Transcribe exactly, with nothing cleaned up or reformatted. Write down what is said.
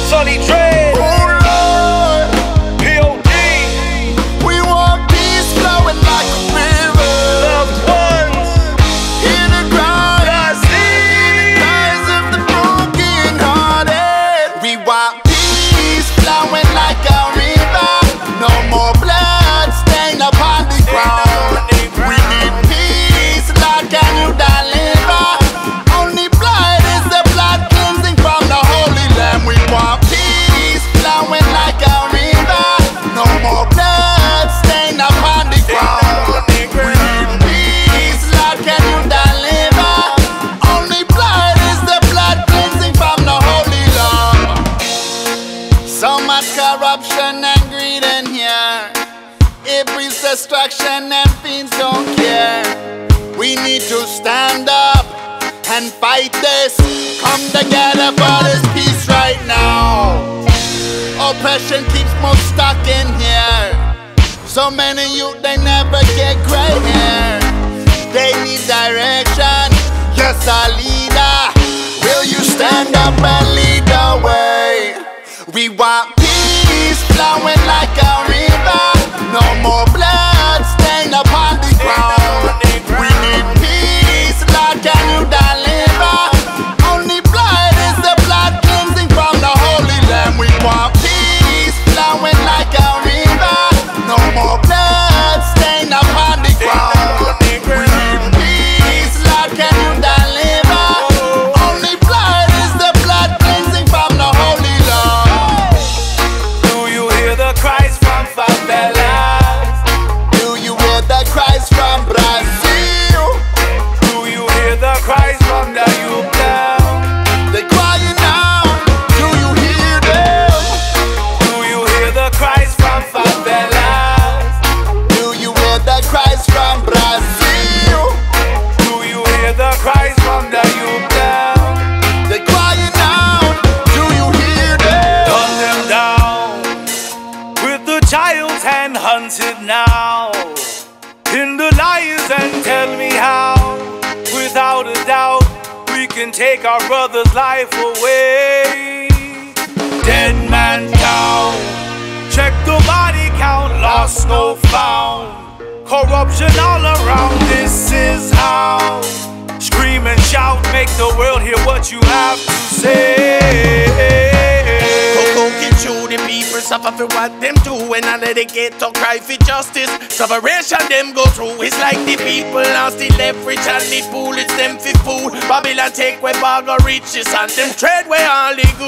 Solid Dread. Oh Lord, P O D. we want peace flowing like a river. Loved ones. Hear the cries, Brazil. cries of the broken hearted. We want peace flowing like a river. No more blood stained upon the ground. We need peace, Lord, can you deliver? Only blood is the blood cleansing from the Holy Lamb. We want peace flowing like a river. No more blood stained upon the ground. We need peace, Lord, can you deliver? Only blood is the blood cleansing from the Holy Lamb. So much corruption and greed in here. It breeds destruction and fiends don't care. We need to stand up and fight this. Come together for this peace right now. Oppression keeps most stuck in here. So many youth, they never get gray hair. They need direction. Yes, a leader. Will you stand up and lead the way? We want peace flowing like a river. No more blood stained upon the ground. We need peace, Lord, can you deliver? Only blood is the blood cleansing from the Holy Lamb. We want peace flowing like a river. No more blood stained upon the ground. We need peace, Lord, can you deliver? Only blood is the blood cleansing from the Holy Lamb. Do you hear the cries from favelas? Do you hear the cries from Brazil? Do you hear the cries from the youth down? They're crying out. Do you hear them? Do you hear the cries from favelas? Do you hear the cries from Brazil? Do you hear the cries from the youth down? They're crying out. Do you hear them? Hunt them down with the child's hand hunted now. In the lies and tell me how. Without a doubt, we can take our brother's life away. Dead man down. Check the body count, lost no found. Corruption all around, this is how. Scream and shout, make the world hear what you have to say. Coco get through, the people suffer for what them do. When I let it get to cry for justice, separation them go through. It's like the people lost the leverage and the bullets them for food. Babylon take where bag of riches and them trade where all the good.